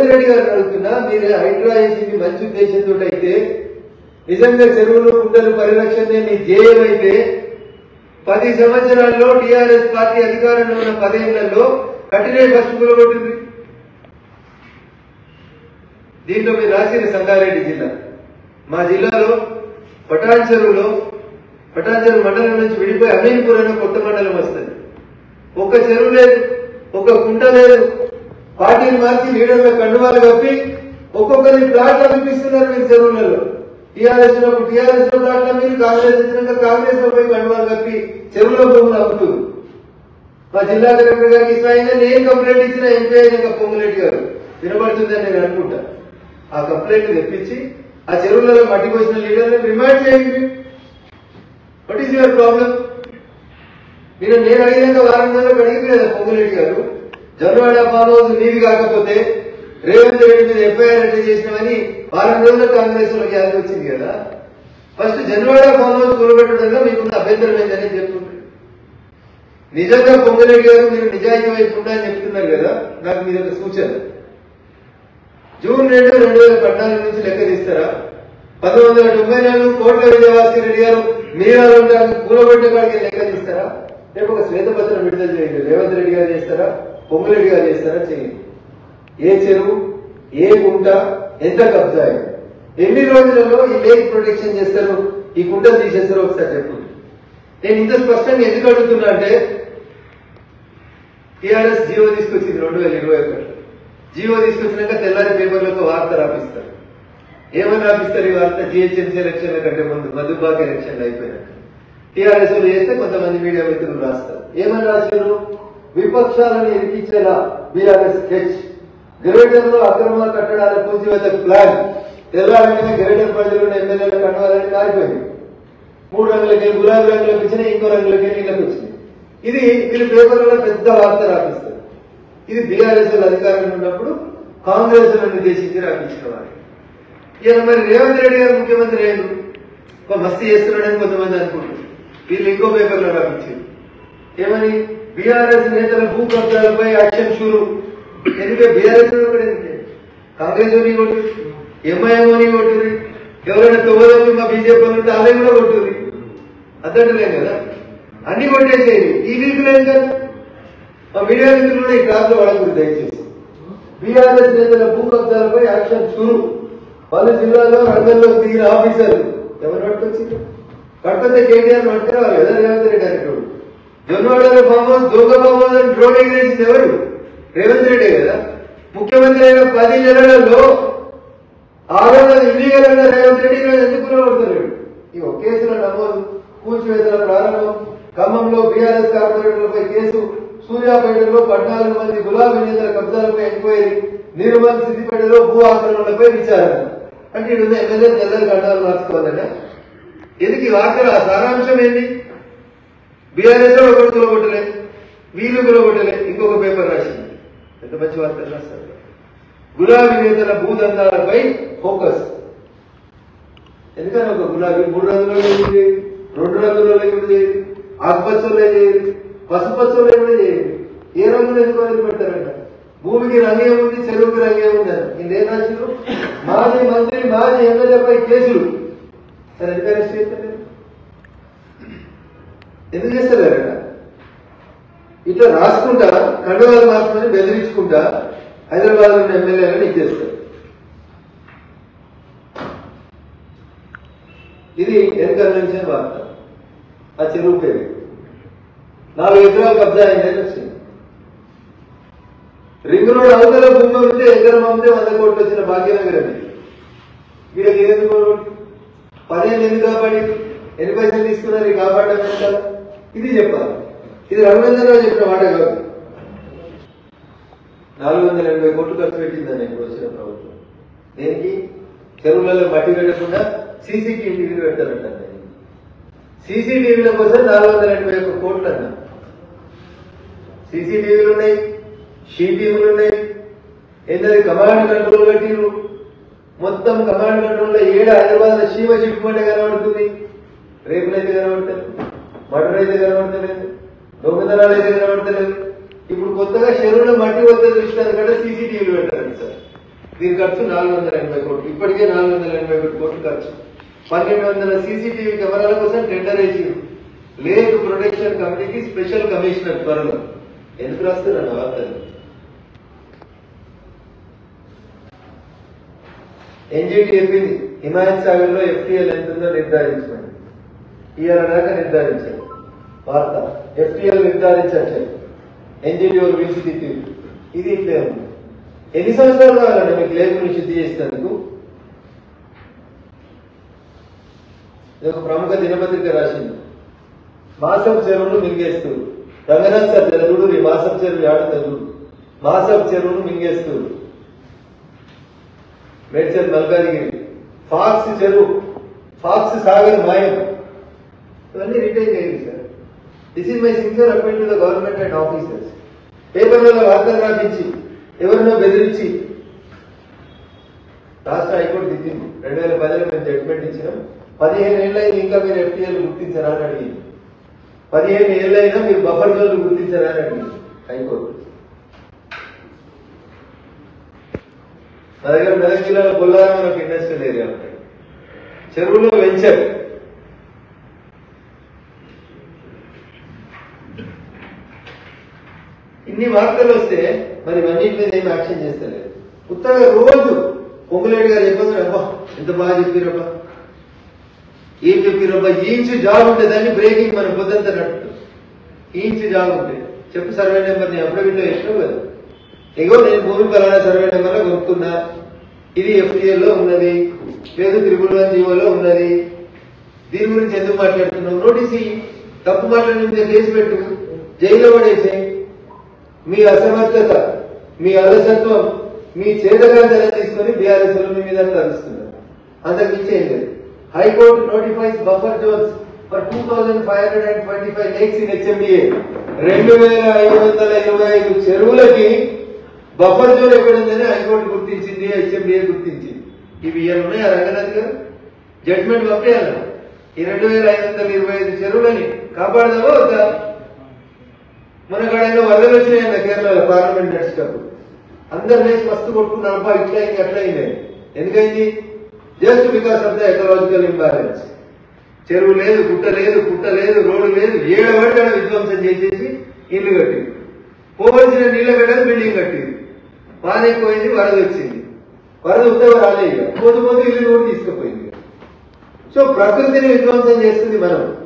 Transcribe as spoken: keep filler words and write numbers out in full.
రేవంత్ రెడ్డి గారు అడుగుతున్నా, మీరు హైడ్రా వేసింది మంచి ఉద్దేశంతో అయితే, నిజంగా చెరువులు కుంటలు పరిరక్షణ మీ ధ్యేయం అయితే, పది సంవత్సరాల్లో టీఆర్ఎస్ పార్టీ అధికారంలో ఉన్న పదేళ్లలో కఠిన ఫస్ట్ కొట్టింది. దీంట్లో మీరు రాసిన సంగారెడ్డి జిల్లా, మా జిల్లాలో పటాన్ చెరువులో పటాన్ చెరువు మండలం నుంచి విడిపోయి అమీన్పూర్ అనే కొత్త మండలం వస్తుంది. ఒక్క చెరువు లేదు, ఒక కుంట లేదు. పార్టీని మార్చి లీడర్ల కండువాలు కప్పి ఒక్కొక్కరిని ప్లాట్లు అనిపిస్తున్నారు మీరు చెరువులలో. టీఆర్ఎస్ ఉన్నప్పుడు టీఆర్ఎస్ లో ప్లాట్ల మీరు, కాంగ్రెస్ వచ్చినాక కాంగ్రెస్ లో పోయి కండువాలు కప్పి చెరువులో భూములు అమ్ముతుంది. మా జిల్లా కలెక్టర్ గారికి స్వయంగా నేను కంప్లైంట్ ఇచ్చిన ఎంపీ అయినాక పొంగులేటి గారు వినబడుతుందని నేను అనుకుంటా. ఆ కంప్లైంట్ తెప్పించి ఆ చెరువులలో మట్టి పోసిన లీడర్లను రిమాండ్ చేయండి. What is your problem? మీరు నేను అడిగినాక వారం రోజులకు అడిగిపోయేదా పొంగులేటి గారు? జొన్నవాడ ఫామ్ హౌస్ నీవి కాకపోతే రేవంత్ రెడ్డి మీద ఎఫ్ఐఆర్ ఎట్లా చేసినామని వారం రోజుల్లో కాంగ్రెస్ వాళ్ళకి అది వచ్చింది కదా. ఫస్ట్ జొన్నవాడ ఫామ్ హౌస్ కూలబెట్టడంలో మీకున్న అభ్యంతరం ఏంటని చెప్తుంటారు. నిజంగా పొంగులేటి గారు మీరు నిజాయితీ వైపు ఉండాలని చెప్తున్నారు కదా, నాకు మీద ఒక సూచన. జూన్ రెండు రెండు వేల పద్నాలుగు నుంచి లెక్క తీస్తారా? పంతొమ్మిది వందల తొంభై నాలుగు కోట్ల విజయభాస్కర్ రెడ్డి గారు మీరాలు కూలబెట్టే కాడికి లెక్క తీస్తారా? రేపు ఒక శ్వేతపత్రం విడుదల చేయండి. రేవంత్ రెడ్డి గారు చేస్తారా, పొంగులేటి గారు చేస్తారా? చేయండి. ఏ చెరువు, ఏ కుంట, ఎంత కబ్జా అయింది, ఎన్ని రోజులలో ఈ లేక్ ప్రొటెక్షన్ చేస్తారు, ఈ కుంటలు తీసేస్తారో ఒకసారి చెప్పండి. నేను ఇంత స్పష్టంగా ఎందుకు అడుగుతున్నా అంటే, టీఆర్ఎస్ జీవో తీసుకొచ్చింది రెండు వేల ఇరవై ఒకటి జీవో తీసుకొచ్చినాక తెల్లారి పేపర్లకు వార్త రాపిస్తారు. ఏమని రాపిస్తారు ఈ వార్త? జిహెచ్ఎంసీ ఎలక్షన్ల కంటే ముందు, మధుబాక్ ఎలక్షన్లు అయిపోయినాక టీఆర్ఎస్ చేస్తే కొంతమంది మీడియా మిత్రులు రాస్తారు. ఏమని రాశారు? విపక్షాలను ఇరికించేలా బీఆర్ఎస్ స్కెచ్, గ్రేటర్ లో అక్రమ కట్టడాల కూల్చివేత ప్లాన్. తెల్లారినే గ్రేటర్ ప్రజలు ఎమ్మెల్యేలు కట్టాలని కారిపోయింది. మూడు రంగులకి గులాబీ రంగులకు వచ్చినాయి, ఇంకో రంగులకి నీళ్ళకి వచ్చినాయి. ఇది వీళ్ళు పేపర్లలో పెద్ద వార్త రాపిస్తారు. ఇది బీఆర్ఎస్ అధికారంలో ఉన్నప్పుడు కాంగ్రెస్ నిర్దేశించి రాపించిన వారు. ఇలా మరి రేవంత్ రెడ్డి గారు ముఖ్యమంత్రి అయ్యారు, ఒక మస్తీ చేస్తున్నాడని కొంతమంది అనుకుంటారు. వీళ్ళు ఇంకో పేపర్లో రాపించారు. ఏమని? బీఆర్ఎస్ నేతల భూ కబ్జాలపై యాక్షన్ షూరు. ఎందుకంటే బీఆర్ఎస్ కాంగ్రెస్ ఓని కొట్టుది, ఎంఐఎం ఓని కొట్టుది, ఎవరైనా తొవ్వదొచ్చి మా బీజేపీ ఉంటే అలా కూడా కొట్టుది. అదంటలేం కదా, అన్ని కొట్టేసేది. ఈ వీకులు ఏం కదా, మా మీడియా మిత్రులు కూడా ఈ క్లాస్ లో వాడకూడదు దయచేసి. బీఆర్ఎస్ నేతల భూ కబ్జాలపై యాక్షన్ షూరు. పలు జిల్లాలో రంగంలో దిగిన ఆఫీసర్లు ఎవరు పట్టుకొచ్చింది? పట్టుకొస్తే కేటీఆర్ పట్టుకురావాలి కదా రేవంత్ రెడ్డి అనేటోడు. జొన్నవాడలో ఫామ్ హౌస్, దోగ ఫామ్ హౌస్ అని డ్రోన్ ఎగిరేసింది ఎవరు? రేవంత్ రెడ్డి కదా. ముఖ్యమంత్రి అయిన పది నెలలలో ఆరు వందల ఇల్లీగల్ అయిన రేవంత్ రెడ్డి ఎందుకు కొడుతున్నాడు? ఈ ఒక కేసులో నమోదు, కూల్చివేతల ప్రారంభం, ఖమ్మంలో బీఆర్ఎస్ కార్పొరేటర్లపై కేసు, సూర్యాపేటలో పద్నాలుగు మంది గులాబీ నేతల కబ్జాలపై ఎంక్వైరీ, నిర్మల్ సిద్దిపేటలో భూ ఆక్రమణలపై విచారణ. అంటే ఇది ఎమ్మెల్యే తెల్లని గంటలు మార్చుకోవాలన్నా? ఎందుకు ఈ వార్తల సారాంశం ఏంటి? బీఆర్ఎస్ లో ఒకటి కులగొట్టలే, వీళ్ళు కులగొట్టలే, ఇంకొక పేపర్ రాసింది. ఎంత మంచి వార్తలు రాస్తారు. గులాబీ నేతల భూదందాలపై ఫోకస్. ఎందుకని ఒక గులాబీ మూడు రంగులలో చేయదు, రెండు రంగులలో కూడా చేయదు, ఆకుపచ్చలో చేయదు, పసుపచ్చలో కూడా చేయదు. ఏ రంగులు ఎందుకు వదిలి పెడతారంట? భూమికి రంగే ఉంది, చెరువుకి రంగే ఉంది అని. ఇంకేం రాశారు? మాజీ మంత్రి, మాజీ ఎమ్మెల్యేపై కేసులు. సరే ఎందుకు అరెస్ట్ చేస్తారు? ఎందుకు చేస్తలేరట? ఇట్లా రాసుకుంటా కండువాలు మార్చుకొని బెదిరించుకుంటా హైదరాబాద్ ఉన్న ఎమ్మెల్యేలను ఇచ్చేస్తారు. ఇది ఎన్నికల నుంచి వార్త. ఆ చెరువు పేరు నాలుగు ఎకరాలు కబ్జా అయిందని వచ్చింది. రింగ్ రోడ్ అవతల భూమి ఉంటే ఎకరం అమ్మితే వంద కోట్లు వచ్చిన భాగ్యనగర్ అది. వీళ్ళకి ఎందుకు పదేళ్ళు ఎందుకు కాపాడి ఎన్ని పైసలు తీసుకున్నారు ఈ కాపాడడం కదా? ఇది చెప్పాలి. ఇది రఘునందనరావు చెప్పిన మాట కాదు. నాలుగు వందల ఎనభై కోట్లు ఖర్చు పెట్టిందని ఇప్పుడు వచ్చిన ప్రభుత్వం. దేనికి? చెరువులలో మట్టి పెట్టకుండా సీసీటీవీలు పెట్టారంట. సీసీటీవీల కోసం నాలుగు వందల ఎనభై ఒక్క కోట్లు అన్నా. సీసీటీవీలు ఉన్నాయి, షీటీవీలు ఉన్నాయి, ఏంటది కమాండ్ కంట్రోల్ కట్టిరు. మొత్తం కమాండ్ కంట్రోల్ లో ఏడు హైదరాబాద్ లో శివ చిట్టుకుంటే కనబడుతుంది. రేపులైతే కనబడతలేదు, మటర్ అయితే కనబడతలేదు, దొంగతనాలు అయితే కనబడతలేదు. ఇప్పుడు కొత్తగా చెరువులో మట్టి వద్ద దృష్టి కంటే సీసీటీవీలు పెట్టారండి సార్. దీని ఖర్చు నాలుగు వందల ఎనభై కోట్లు, ఇప్పటికే నాలుగు వందల ఎనభై ఒకటి కోట్లు ఖర్చు. పన్నెండు వందల సీసీటీవీ కెమెరాల కోసం టెండర్ వేసి లేక్ ప్రొటెక్షన్ కమిటీకి స్పెషల్ కమిషనర్ త్వరలో. ఎందుకు రాస్తున్నా వార్తలు? ఎన్జీటీ చెప్పింది హిమాయత్ సాగర్ లో ఎఫ్టీఎల్ ఎంత ఉందో నిర్ధారించమని. ఇవాళ దాకా నిర్ధారించారు వార్త. ఎఫ్టీఎల్ నిర్ధారించట్లేదు, ఎన్జీటీ వాళ్ళు పిలిచి తిట్టి ఇది ఇట్లే ఉంది. ఎన్ని సంవత్సరాలు కావాలండి మీకు లేకుని శుద్ధి చేసేందుకు? ఇది ఒక ప్రముఖ దినపత్రిక రాసింది. మాసపు చెరువును మింగేస్తూ రంగనాథ్ సార్ తెలుగుడు ఈ మాసపు చెరువు ఆడ తెలుగు మాసపు చెరువును మింగేస్తూ మేడ్చల్ మల్కాజిగిరి ఫాక్స్ చెరువు ఫాక్స్ సాగర్ మాయం ఇవన్నీ రిటైన్ చేయండి sir. This is my sincere appeal to the government and officers. పేపర్లలో వార్తలు రాపించి ఎవరినో బెదిరించి రాష్ట్ర హైకోర్టు దిద్దింది. రెండు వేల పదిలో మేము జడ్జిమెంట్ ఇచ్చినాం. పదిహేను ఏళ్ళైనా ఇంకా మీరు ఎఫ్టీఎల్ గుర్తించరా అని అడిగింది. పదిహేను ఏళ్ళైనా మీరు బఫర్ జోన్లు గుర్తించరా అని అడిగింది హైకోర్టు. మా దగ్గర మెదక్ జిల్లాలో బొల్లారం ఒక ఇండస్ట్రియల్ ఏరియా ఉంటాయి. చెరువులో వెంచర్ ఇన్ని వార్తలు వస్తే మరి ఇవన్నిటి మీద ఏమి యాక్షన్ చేస్తలేదు. ఉత్తగా రోజు పొంగులేడు గారు చెప్పారు, అబ్బా ఎంత బాగా చెప్పిరబ్బా, ఏం చెప్పిరబ్బా, ఈంచు జాబ్ ఉంటే దాన్ని బ్రేకింగ్ మన పొద్దంతా నట్టు ఈంచు జాబ్ ఉంటే చెప్పు సర్వే నెంబర్ ని అప్పుడే వీళ్ళు ఇష్టం కదా. ఇగో నేను భూమి పలానా సర్వే నెంబర్ లో కొనుక్కున్నా, ఇది ఎఫ్టీఎల్ లో ఉన్నది, లేదు త్రిపుల్ వన్ జీవోలో ఉన్నది, దీని గురించి ఎందుకు మాట్లాడుతున్నావు? నోటీస్ తప్పు మాట్లాడిన కేసు పెట్టు, జైల్లో పడేసే. మీ అసమర్థత, మీ అలసత్వం, మీ చేతగాంతరం తీసుకొని బీఆర్ఎస్ మీ మీద తరుస్తున్నారు. అంతకు మించి ఏం లేదు. High court notifies buffer zones for two thousand five hundred and twenty five lakes in HMDA. రెండు వేల ఐదు వందల ఇరవై ఐదు చెరువులకి బఫర్ జోన్ ఎక్కడుందని హైకోర్టు గుర్తించింది, హెచ్ఎండిఏ గుర్తించింది. ఇవి ఇవాళ ఉన్నాయా రంగనాథ్ గారు? జడ్జిమెంట్ పంపేయాలి. ఈ రెండు వేల ఐదు వందల ఇరవై ఐదు చెరువులని కాపాడదామా వద్దా? మనకాడైనా వరదలు వచ్చినాయన్న కేరళలో పార్లమెంట్ నడిచేటప్పుడు అందరు లేచి మస్తు కొట్టుకున్న అబ్బా ఇట్లా అయింది అట్లా అయింది. ఎందుకైంది? Just because of the ecological imbalance. చెరువు లేదు, గుట్ట లేదు, పుట్ట లేదు, రోడ్డు లేదు, ఏడవడి ఆడ విధ్వంసం చేసేసి ఇల్లు కట్టింది. పోవలసిన నీళ్ళ కట్టేది బిల్డింగ్ కట్టింది. వాన ఎక్కువైంది, వరద వచ్చింది. వరద ఉత్తగా రాలేదు, పోతు పోతూ ఇల్లు కూడా తీసుకుపోయింది. సో ప్రకృతిని విధ్వంసం చేస్తుంది మనం.